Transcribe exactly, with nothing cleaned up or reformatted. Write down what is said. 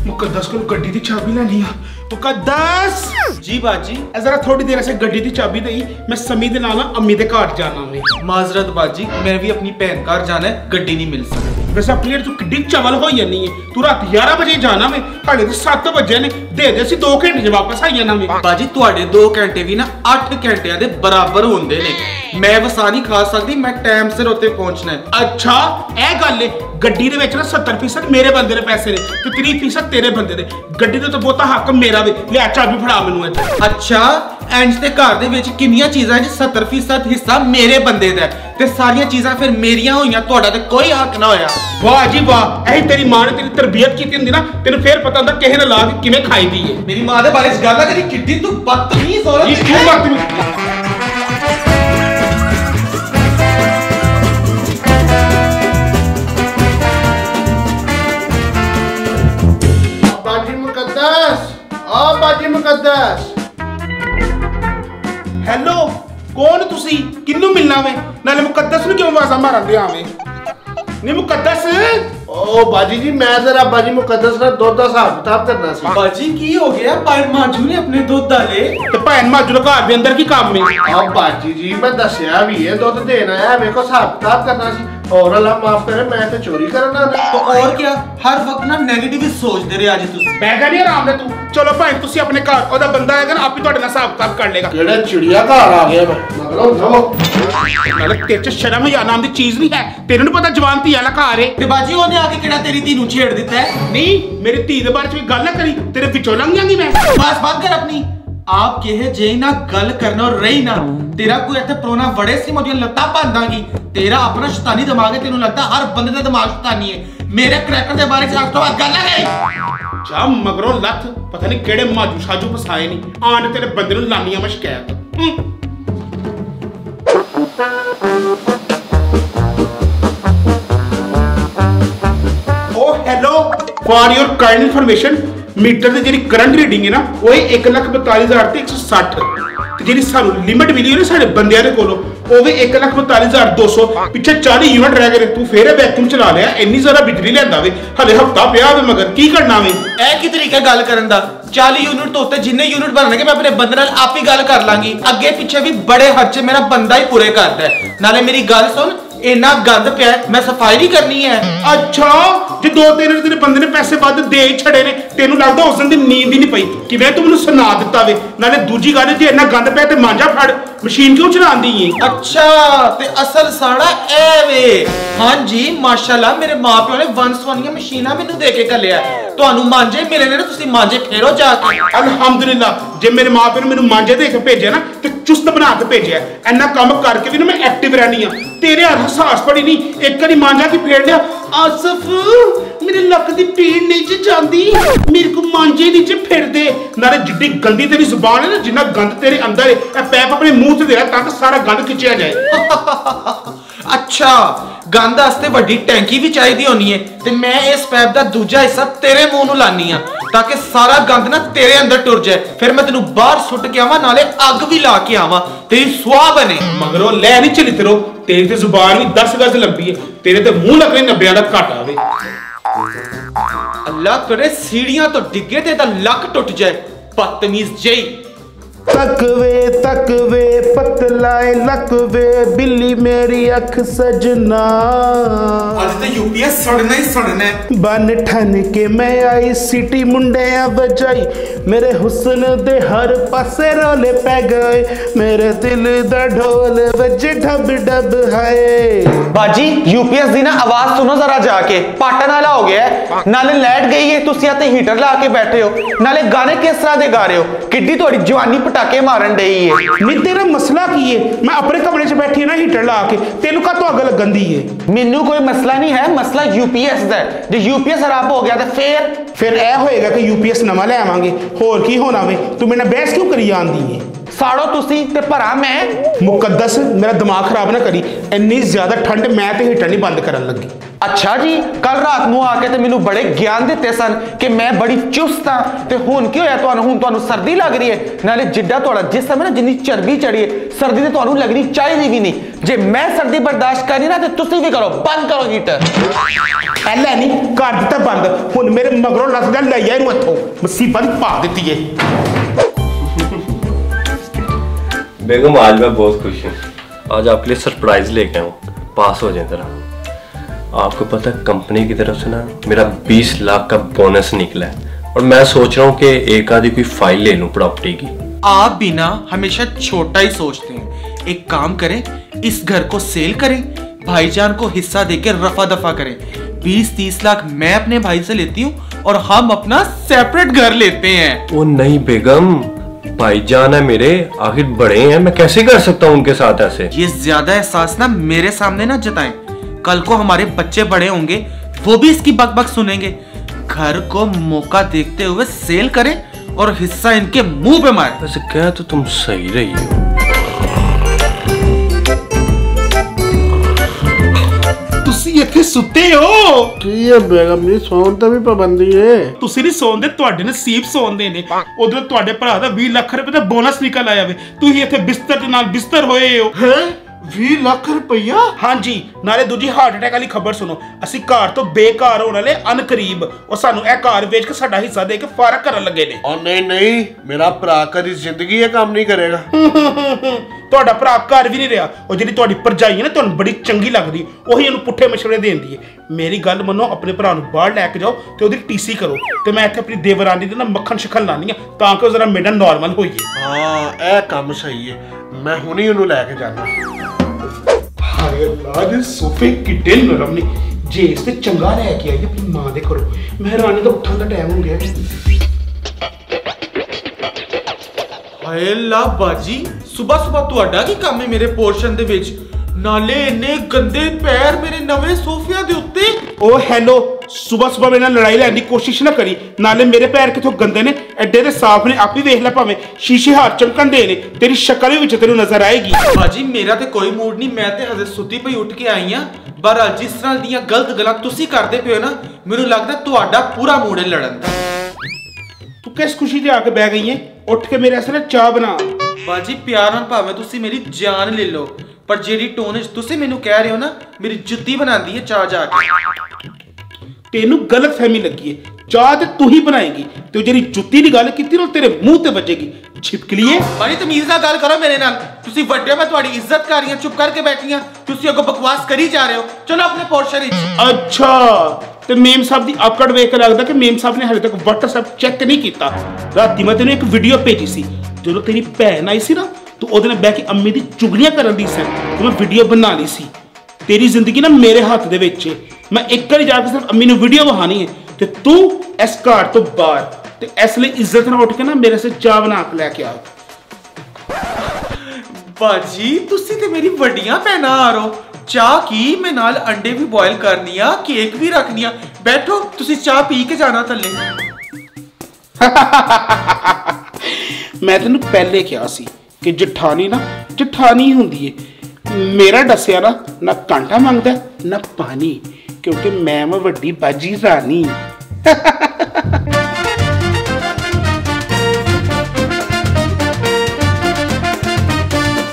मुकद्दस को गड्डी की चाबी लेनी है। मुकद्दस जी बाजी, जरा थोड़ी देर से गड्डी की चाबी दई, मैं समी दे नाल अम्मी दे घर जाना वे। माजरत बाजी, मैं भी अपनी भैन घर जाना है, गड्डी नहीं मिल सकती। वैसे अपनी तू किड्डी चवल हो जानी है, तू रात ग्यारह बजे जाना वे, हाले तो सत्त बजे ने, दे दे सी दो घंटे च वापस आई जाना वे। बाजी तुहाडे दो घंटे भी ना अठ घंटिया दे बराबर होंदे ने। मैं वसा नहीं खा सकती, मैं टाइम सिर उत्ते पहुंचना है। अच्छा ए गल है, गड्डी दे विच ना सत्तर फीसद मेरे बंदे दे पैसे ने ते तीस फीसद तेरे बंदे दे। गड्डी ते तो बहुता हक मेरा वे, ले चाबी फड़ा मैनू इत्थे। अच्छा इंज ते घर दे विच किन्नियां चीज़ां च सत्तर फीसद हिस्सा मेरे बंदे दा ते सारियां चीज़ां फिर मेरियां होईयां, तुहाडा ते कोई हक ना होया। वाह जी वाह, ऐही तेरी मां ने तेरी तरबियत कीती हुंदी ना, तेनू फिर पता हुंदा किहे ने ला के किवें खाई दी है। मेरी मां दे बारे च गल करी, किड्डी तू बदतमीज हो रही तू बदतमीज। बाजी मुकद्दस, हेलो कौन तुसी, किन्नू मिलना वे? नाले मुकद्दस नु क्यों आवाज़ मारन दे आवे? नी मुकद्दस ओ बाजी जी, मैं जरा बाजी मुकद्दस ना दुध दा हिसाब किताब करना सी। बाजी की हो गया? भैन माजू ने अपने दुध डाले ते भैन माजू ने घर दे अंदर की काम में? आ बाजी जी मैं दस्या भी है, दुध देना है, मेरे को हिसाब किताब करना सी। और अल्लाह माफ करे, मैं तो चोरी करना ना। तो और क्या, हर वक्त ना नेगेटिव ही सोचते रहे आज तुसी। बैठा नहीं आराम से तू। चलो भाई तुसी अपने घर, ओदा बंदा आएगा ना, आप ही ਤੁਹਾਡੇ ਨਾਲ ਹਿਸਾਬ ਕਿਤਾਬ ਕਰ ਲੇਗਾ। केड़ा चिड़िया घर आ गया मैं, मगरों जाओ। ਨਾਲੇ ਤੇਰੇ ਚ ਸ਼ਰਮ ਜਾਂ ਨਾਮ ਦੀ ਚੀਜ਼ ਨਹੀਂ ਹੈ, ਤੈਨੂੰ ਨਹੀਂ ਪਤਾ ਜਵਾਨ ਧੀ ਵਾਲਾ ਘਰ ਏ। ਤੇ ਬਾਜੀ ਉਹਨੇ ਆ ਕੇ ਕਿਹੜਾ ਤੇਰੀ ਧੀ ਨੂੰ ਛੇੜ ਦਿੱਤਾ ਹੈ? ਨਹੀਂ ਮੇਰੀ ਧੀ ਦੇ ਬਾਰੇ ਚ ਵੀ ਗੱਲ ਨਾ ਕਰੀ, ਤੇਰੇ ਵਿੱਚੋਂ ਲੰਘ ਜਾਂਗੀ ਮੈਂ। बस बात कर अपनी। आप कहे जे ना गल करना और रही ना, तेरा कोई इतने प्रोना बड़े सी मुझे लत्ता बांधांगी। तेरा अपना शैतानी दिमाग है, तेनू लगता हर बंदे का दिमाग शैतानी है। मेरे क्रैकर दे बारे च आज तो बात गल है। जा मगरों लथ, पता नहीं केड़े माजू शाजू फसाए नहीं, आने तेरे बंदे नू लानियां मैं शिकायत। Oh hello, for your kind information, meter ਦੀ ਜਿਹੜੀ ਕਰੰਟ ਰੀਡਿੰਗ ਹੈ ਨਾ, ਉਹ ਇੱਕ ਲੱਖ ਬਤਾਲੀ ਹਜ਼ਾਰ ਤੇ ਇੱਕ ਸੌ ਸੱਠ, ਤੇ ਜਿਹੜੀ ਸਾਨੂੰ ਲਿਮਿਟ ਮਿਲੀ ਹੈ ਨਾ ਸਾਡੇ ਬੰਦਿਆਂ ਦੇ ਕੋਲੋਂ, ਉਹ ਵੀ ਇੱਕ ਲੱਖ ਬਤਾਲੀ ਹਜ਼ਾਰ ਦੋ ਸੌ, ਪਿੱਛੇ ਚਾਲੀ ਯੂਨਿਟ ਰਹਿ ਗਏ। ਤੂੰ ਫੇਰ ਵੈਕਿਊਮ ਚਲਾ ਲਿਆ, ਇੰਨੀ ਜ਼ਿਆਦਾ ਬਿਜਲੀ ਲੈਂਦਾ ਵੇ, ਹਲੇ ਹਫਤਾ ਪਿਆ ਵੇ, ਮਗਰ ਕੀ ਕਰਨਾ ਵੇ? ਇਹ ਕੀ ਤਰੀਕਾ ਗੱਲ ਕਰਨ ਦਾ? ਚਾਲੀ ਯੂਨਿਟ ਤੋਂ ਉੱਤੇ ਜਿੰਨੇ ਯੂਨਿਟ ਬਣਨਗੇ ਮੈਂ ਆਪਣੇ ਬੰਦੇ ਨਾਲ ਆਪ ਹੀ ਗੱਲ ਕਰ ਲਾਂਗੀ। ਅੱਗੇ ਪਿੱਛੇ ਵੀ ਬੜੇ ਖਰਚੇ ਮੇਰਾ ਬੰਦਾ ਹੀ ਪੂਰੇ ਕਰਦਾ ਹੈ। ਨਾਲੇ ਮੇਰੀ ਗੱਲ ਸੁਣ, ਇੰਨਾ ਗੰਦ ਪਿਆ, ਮੈਂ ਸਫਾਈ ਨਹੀਂ ਕਰਨੀ ਹੈ। ਅੱਛਾ ਜੇ ਦੋ ਤਿੰਨ ਦਿਨ ਬੰਦੇ ਨੇ ਪੈਸੇ ਵੱਧ ਦੇ ਹੀ ਛੜੇ ਨੇ, ਤੈਨੂੰ ਲੱਗਦਾ ਉਸ ਦਿਨ ਦੀ ਨੀਂਦ ਹੀ ਨਹੀਂ ਪਈ? ਕਿਵੇਂ ਤੂੰ ਮੈਨੂੰ ਸੁਣਾ ਦਿੱਤਾ ਵੇ? ਨਾਲੇ ਦੂਜੀ ਗੱਲ, ਜੇ ਇੰਨਾ ਗੰਦ ਪਿਆ ਤੇ ਮਾਂਜਾ ਫੜ, ਮਸ਼ੀਨ ਕਿਉਂ ਚਲਾਉਂਦੀ ਏ? ਅੱਛਾ ਤੇ ਅਸਲ ਸਾੜਾ ਐ ਵੇ। ਹਾਂਜੀ ਮਾਸ਼ਾਅੱਲਾ, ਮੇਰੇ ਮਾਪਿਓ ਨੇ ਵੰਸਵਾਨੀਆਂ ਮਸ਼ੀਨਾਂ ਮੈਨੂੰ ਦੇ ਕੇ ਘੱਲਿਆ। ਤੁਹਾਨੂੰ ਮਾਂਜੇ ਮਿਲੇ ਨੇ ਨਾ, ਤੁਸੀਂ ਮਾਂਜੇ ਫੇਰੋ ਜਾ ਕੇ। ਅਲਹਮਦੁਲਿਲਾ, ਜੇ ਮੇਰੇ ਮਾਪਿਓ ਨੇ ਮੈਨੂੰ ਮਾਂਜੇ ਦੇ ਕੇ ਭੇਜਿਆ ਨਾ, ਤੇ ਚੁਸਤ ਬਣਾ ਕੇ ਭੇਜਿਆ। ਇੰਨਾ ਕੰਮ ਕਰਕੇ ਵੀ ਨਾ ਮੈਂ ਐਕਟਿਵ ਰਹਿਣੀ ਆ। ਤੇਰੇ ਹੱਥ ਸਾਹਸ ਪੜੀ ਨਹੀਂ, ਇੱਕ ਵਾਰੀ ਮਾਂਜਾ ਕੇ ਫੇਰ ਲਿਆ। ਆਸਫ ਮੇਰੇ ਲੱਕ ਦੀ ਪੀੜ ਨਹੀਂ ਚ ਜਾਂਦੀ, ਮੇਰੇ ਕੋ ਮਾਂਜੇ ਨਹੀਂ ਚ ਫਿਰਦੇ। ਨਾਲੇ ਜਿੱਡੀ ਗੰਦੀ ਤੇਰੀ ਜ਼ੁਬਾਨ ਹੈ ਨਾ, ਜਿੰਨਾ ਗੰਦ ਤੇਰੇ ਅੰਦਰ ਹੈ, ਇਹ ਪੈਪ ਆਪਣੇ ਮੂੰਹ ਤੇ ਦੇ ਤਾਂ ਕਿ ਸਾਰਾ ਗੰਦ ਖਿੱਚਿਆ ਜਾਏ। अच्छा गंद वास्ते वड्डी टैंकी भी चाहिए होनी है, ते मैं इस पैप दा दूजा हिस्सा तेरे मुंह नूं लानी आ, ताकि सारा गंद ना तेरे अंदर टुर जाए। फिर मैं तेनू बाहर सुट के आवां, नाले अग भी ला के आवां, तेरी सुआ बने। मगरों लै नहीं चली तेरो, तेरी ते जुबान भी दस गज लंबी है, तेरे ते मुंह लगने नब्बे दा घट आवे। अल्लाह करे सीढ़ियां तो डिगे ते दा लक टुट जाए, बदतमीज जई। तकवे तकवे पतलाए लकवे, बिल्ली मेरी अख सजना। आज तो यूपीएस सड़ना ही सड़ना है। बन ठन के मैं आई, सिटी मुंडे बजाई, मेरे हुस्न दे हर पासे रोले पै गए, मेरे दिल दा ढोल बजे ढब ढब हाय। बाजी यूपीएस दी ना आवाज सुनो जरा जाके, पाटन वाला हो गया है। नाले लाइट गई है, तुसी आते हीटर ला के बैठे हो, नाले गाने किस तरह दे गा रहे हो? किड्डी थोड़ी जवानी पटाके मारन डई है। नहीं तेरा मसला की है? मैं अपने कमरे च बैठी है ना हीटर ला के, तेनू का तो अग लगन दी है? मेनू कोई मसला नहीं है, मसला यूपीएस दा है। जे यूपीएस खराब हो गया तो फिर फिर ए होएगा कि यूपीएस नवा ले आवांगे, होर की होना वे? तू मेरे नाल बहस क्यों करी जांदी है? ਸਾੜੋ ਤੁਸੀਂ ਤੇ ਭਰਾ ਮੈਂ। ਮੁਕੱਦਸ ਮੇਰਾ ਦਿਮਾਗ ਖਰਾਬ ਨਾ ਕਰੀ, ਇੰਨੀ ਜ਼ਿਆਦਾ ਠੰਡ ਮੈਂ ਤੇ ਹੀਟਰ ਨਹੀਂ ਬੰਦ ਕਰਨ ਲੱਗੀ। ਅੱਛਾ ਜੀ, ਕੱਲ ਰਾਤ ਨੂੰ ਆ ਕੇ ਤੇ ਮੈਨੂੰ ਬੜੇ ਗਿਆਨ ਦਿੱਤੇ ਸਨ ਕਿ ਮੈਂ ਬੜੀ ਚੁਸਤ ਹਾਂ, ਤੇ ਹੁਣ ਕੀ ਹੋਇਆ ਤੁਹਾਨੂੰ? ਹੁਣ ਤੁਹਾਨੂੰ ਸਰਦੀ ਲੱਗ ਰਹੀ ਹੈ। ਨਾਲੇ ਜਿੱਡਾ ਤੁਹਾਡਾ ਜਿਸਮ ਹੈ ਨਾ, ਜਿੰਨੀ ਚਰਬੀ ਚੜੀ ਹੈ, ਸਰਦੀ ਤੇ ਤੁਹਾਨੂੰ ਲੱਗਣੀ ਚਾਹੀਦੀ ਵੀ ਨਹੀਂ। ਜੇ ਮੈਂ ਸਰਦੀ ਬਰਦਾਸ਼ਤ ਕਰਨੀ ਨਾ ਤੇ ਤੁਸੀਂ ਵੀ ਕਰੋ, ਬੰਦ ਕਰੋ ਹੀਟਰ। ਐਲਾ ਨਹੀਂ ਕਰ ਦਿੱਤਾ ਬੰਦ, ਹੁਣ ਮੇਰੇ ਮਗਰੋਂ ਲੱਸਦਾ ਲੈ ਜਾ ਇਹਨੂੰ ਇੱਥੋਂ, ਮੁਸੀਬਤ ਪਾ ਦਿੱਤੀ ਏ। बेगम आज मैं बहुत खुश हूँ। आज आपके लिए सरप्राइज लेके आया हूँ, पास हो जाए जरा। आपको पता है कंपनी की तरफ से ना मेरा बीस लाख का बोनस निकला है, और मैं सोच रहा हूँ कि एक आधी कोई फाइल ले लूँ प्रॉपर्टी की। आप भी ना हमेशा छोटा ही सोचते हैं। एक काम करें, इस घर को सेल करें, भाईजान को हिस्सा देकर रफा दफा करें। बीस तीस लाख मैं अपने भाई से लेती हूँ और हम अपना सेपरेट घर लेते हैं। वो नहीं बेगम, भाईजान है मेरे, आखिर बड़े हैं, मैं कैसे कर सकता हूँ उनके साथ ऐसे। ये ज्यादा एहसास ना मेरे सामने ना जताएं। कल को हमारे बच्चे बड़े होंगे, वो भी इसकी बकबक सुनेंगे। घर को मौका देखते हुए सेल करें और हिस्सा इनके मुंह पे मारे। वैसे क्या तो तुम सही रही हो। ਤੁਸੀਂ ਇੱਥੇ ਸੁੱਤੇ ਹੋ? ਕੀ ਹੈ ਬੇਗਮ ਜੀ, ਸੌਣ ਤੇ ਵੀ ਪਾਬੰਦੀ ਹੈ। ਤੁਸੀਂ ਨਹੀਂ ਸੌਂਦੇ, ਤੁਹਾਡੇ ਨਸੀਬ ਸੌਂਦੇ ਨੇ। ਉਧਰ ਤੁਹਾਡੇ ਭਰਾ ਦਾ ਵੀਹ ਲੱਖ ਰੁਪਏ ਦਾ ਬੋਨਸ ਨਿਕਲ ਆਇਆ ਵੇ, ਤੁਸੀਂ ਇੱਥੇ ਬਿਸਤਰ ਦੇ ਨਾਲ ਬਿਸਤਰ ਹੋਏ ਹੋ। ਹੈ ਵੀਹ ਲੱਖ ਰੁਪਈਆ? ਹਾਂਜੀ, ਨਾਲੇ ਦੂਜੀ ਹਾਰਟ ਅਟੈਕ ਵਾਲੀ ਖਬਰ ਸੁਣੋ, ਅਸੀਂ ਘਰ ਤੋਂ ਬੇਕਾਰ ਹੋਣ ਵਾਲੇ ਅਨਕਰੀਬ, ਉਹ ਸਾਨੂੰ ਇਹ ਘਰ ਵੇਚ ਕੇ ਸਾਡਾ ਹਿੱਸਾ ਦੇ ਕੇ ਫਾਰਗ ਕਰਨ ਲੱਗੇ ਨੇ। ਉਹ ਨਹੀਂ ਨਹੀਂ, ਮੇਰਾ ਭਰਾ ਕਦੀ ਜ਼ਿੰਦਗੀ ਇਹ ਕੰਮ ਨਹੀਂ ਕਰੇਗਾ। ਤੁਹਾਡਾ ਭਰਾ ਘਰ ਵੀ ਨਹੀਂ ਰਿਹਾ, ਉਹ ਜਿਹੜੀ ਤੁਹਾਡੀ ਭਰਜਾਈ ਹੈ ਨਾ, ਤੁਹਾਨੂੰ ਬੜੀ ਚੰਗੀ ਲੱਗਦੀ, ਉਹੀ ਇਹਨੂੰ ਪੁੱਠੇ ਮਸ਼ਵਰੇ ਦੇਂਦੀ ਹੈ। ਮੇਰੀ ਗੱਲ ਮੰਨੋ, ਆਪਣੇ ਭਰਾ ਨੂੰ ਬਾਹਰ ਲੈ ਕੇ ਜਾਓ ਤੇ ਉਹਦੀ ਟੀਸੀ ਕਰੋ, ਤੇ ਮੈਂ ਇੱਥੇ ਆਪਣੀ ਦੇਵਰਾਨੀ ਦੇ ਨਾ ਮੱਖਣ ਸ਼ੱਖਣ ਲਾਣੀ ਆ, ਤਾਂ ਕਿ ਉਹ ਜ਼ਰਾ ਮੇਰਾ ਨਾਰਮਲ ਹੋਈਏ। ਹਾਂ, ਇਹ ਕੰਮ ਸਹੀ ਹੈ, ਮੈਂ ਹੁਣੀ ਉਹਨੂੰ ਲੈ ਕੇ ਜਾਣਾ। ਹਾਏ ਅੱਲਾ ਦੇ ਸੋਫੇ ਕਿੱਡੇ ਨਰਮ ਨੇ, ਜੇ ਇਸ ਤੇ ਚੰਗਾ ਲੈ ਕੇ ਆਈ ਆਪਣੀ ਮਾਂ ਦੇ ਘਰੋਂ। ਮਹਿਰਾਨੀ ਦਾ ਉੱਠਣ ਦਾ ਟਾਈਮ ਹੋ ਗਿਆ। ਹਾਏ ਲਾ ਬਾਜੀ, ਸੁਬਹ ਸੁਬਹ ਤੁਹਾਡਾ ਕੀ ਕੰਮ ਹੈ ਮੇਰੇ ਪੋਰਸ਼ਨ ਦੇ ਵਿੱਚ? ਨਾਲੇ ਇੰਨੇ ਗੰਦੇ ਪੈਰ ਮੇਰੇ ਨਵੇਂ ਸੋਫਿਆਂ ਦੇ ਉੱਤੇ। ਓ ਹੈਲੋ, ਸੁਬਹ ਸੁਬਹ ਮੇਰੇ ਨਾਲ ਲੜਾਈ ਲੈਣ ਦੀ ਕੋਸ਼ਿਸ਼ ਨਾ ਕਰੀ। ਨਾਲੇ ਮੇਰੇ ਪੈਰ ਕਿੱਥੋਂ ਗੰਦੇ ਨੇ, ਐਡੇ ਦੇ ਸਾਫ਼ ਨੇ, ਆਪ ਹੀ ਵੇਖ ਲੈ, ਭਾਵੇਂ ਸ਼ੀਸ਼ੇ ਹੱਥ ਚਮਕਣ ਦੇ ਨੇ, ਤੇਰੀ ਸ਼ਕਲ ਵਿੱਚ ਤੈਨੂੰ ਨਜ਼ਰ ਆਏਗੀ। ਬਾਜੀ ਮੇਰਾ ਤੇ ਕੋਈ ਮੂਡ ਨਹੀਂ, ਮੈਂ ਤੇ ਹਜੇ ਸੁੱਤੀ ਪਈ ਉੱਠ ਕੇ ਆਈ ਆ। ਬਹਰਾਲ ਜਿਸ ਤਰ੍ਹਾਂ ਦੀਆਂ ਗਲਤ ਗੱਲਾਂ ਤੁਸੀਂ ਕਰਦੇ ਪਏ ਹੋ ਨਾ, ਮੈਨੂੰ ਲੱਗਦਾ ਤੁਹਾਡਾ ਪੂਰਾ ਮੂਡ ਹੈ ਲੜਨ ਦਾ। ਤੂੰ ਕਿਸ ਖੁਸ਼ੀ ਤੇ ਆ ਕੇ ਬਹਿ ਗਈ ਹੈ? ਉੱਠ ਕੇ ਮੇਰੇ ਵਾਸਤੇ ਚਾਹ ਬਣਾ। ਬਾਜੀ ਪਿਆਰ ਨਾਲ ਭਾਵੇਂ ਤੁਸੀਂ ਮੇਰੀ ਜਾਨ ਲੈ ਲਓ, ਪਰ ਜਿਹੜੀ ਟੋਨ ਵਿੱਚ ਤੁਸੀਂ ਮੈਨੂੰ ਕਹਿ ਰਹੇ ਹੋ ਨਾ, ਮੇਰੀ ਜੁੱਤੀ ਬਣਾਉਂਦੀ ਹੈ ਚਾਹ ਜਾ ਕੇ। ਤੈਨੂੰ ਗਲਤ ਫਹਿਮੀ ਲੱਗੀ ਹੈ, ਚਾਹ ਤੇ ਤੂੰ ਹੀ ਬਣਾਏਗੀ, ਤੇ ਜਿਹੜੀ ਜੁੱਤੀ ਦੀ ਗੱਲ ਕੀਤੀ ਨਾ, ਤੇਰੇ ਮੂੰਹ ਤੇ ਵੱਜੇਗੀ। ਛਿਪਕਲੀਏ ਬਾਜੀ ਤਮੀਜ਼ ਨਾਲ ਗੱਲ ਕਰੋ ਮੇਰੇ ਨਾਲ। ਤੁਸੀਂ ਵੱਡੇ, ਮੈਂ ਤੁਹਾਡੀ ਇੱਜ਼ਤ ਕਰ ਰਹੀ ਹਾਂ, ਚੁੱਪ ਕਰਕੇ ਬੈਠੀ ਹਾਂ, ਤੁਸੀਂ ਅੱਗੋਂ ਬਕਵਾਸ ਕਰੀ ਜਾ ਰਹੇ ਹੋ। ਚਲੋ ਆਪਣੇ ਪੋਰਸ਼ਨ ਵਿੱਚ। ਅੱਛਾ, ਤੇ ਮੇਮ ਸਾਹਿਬ ਦੀ ਆਕੜ ਵੇਖ ਕੇ ਲੱਗਦਾ ਕਿ ਮੇਮ ਸਾਹਿਬ ਨੇ ਹਲੇ ਤੱਕ WhatsApp ਚੈੱਕ ਨਹੀਂ ਕੀਤਾ। ਰਾਤੀ ਮੈਂ ਤੈਨੂੰ ਇੱਕ ਵੀਡੀਓ ਭੇਜੀ ਸੀ, ਜਦੋਂ ਤੇਰੀ ਭੈਣ ਆਈ ਸੀ ਨਾ, ਤੂੰ ਉਹਦੇ ਨਾਲ ਬਹਿ ਕੇ ਅੰਮੀ ਦੀ ਚੁਗਲੀਆਂ ਕਰਨ ਦੀ ਸੀ, ਤੇ ਮੈਂ ਵੀਡੀਓ ਬਣਾ ਲਈ ਸੀ। ਤੇਰੀ ਜ਼ਿੰਦਗੀ ਨਾ ਮੇਰੇ ਹੱਥ ਦੇ ਵਿੱਚ ਹੈ, ਮੈਂ ਇੱਕ ਵਾਰੀ ਜਾ ਕੇ ਸਿਰਫ ਅੰਮੀ ਨੂੰ ਵੀਡੀਓ ਵਿਖਾਣੀ ਹੈ, ਤੇ ਤੂੰ ਇਸ ਘਰ ਤੋਂ ਬਾਹਰ। ਤੇ ਇਸ ਲਈ ਇੱਜ਼ਤ ਨਾਲ ਉੱਠ ਕੇ ਨਾ ਮੇਰੇ ਸੇ ਚਾਹ ਬਣਾ ਕੇ ਲੈ ਕੇ ਆ। ਬਾਜੀ ਤੁਸੀਂ ਤੇ ਮੇਰੀ ਵੱਡੀਆਂ ਭੈਣਾਂ ਆ ਰਹੋ। ਚਾਹ ਕੀ, ਮੈਂ ਨਾਲ ਅੰਡੇ ਵੀ ਬੋਇਲ ਕਰਨੀ ਆ, ਕੇਕ ਵੀ ਰੱਖਣੀ ਆ। ਬੈਠੋ, ਤੁਸੀਂ ਚਾਹ ਪੀ ਕੇ ਜਾਣਾ ਥੱਲੇ। ਮੈਂ ਤੈਨੂੰ ਪਹਿਲੇ ਕਿਹਾ ਸੀ ਕਿ ਜਠਾਣੀ ਨਾ ਜਠਾਣੀ ਹੁੰਦੀ ਏ। ਮੇਰਾ ਦੱਸਿਆ ਨਾ, ਨਾ ਕਾਂਟਾ ਮੰਗਦਾ ਨਾ ਪਾਣੀ, ਕਿਉਂਕਿ ਮੈਂ ਮੈਂ ਵੱਡੀ ਬਾਜੀ ਰਾਣੀ।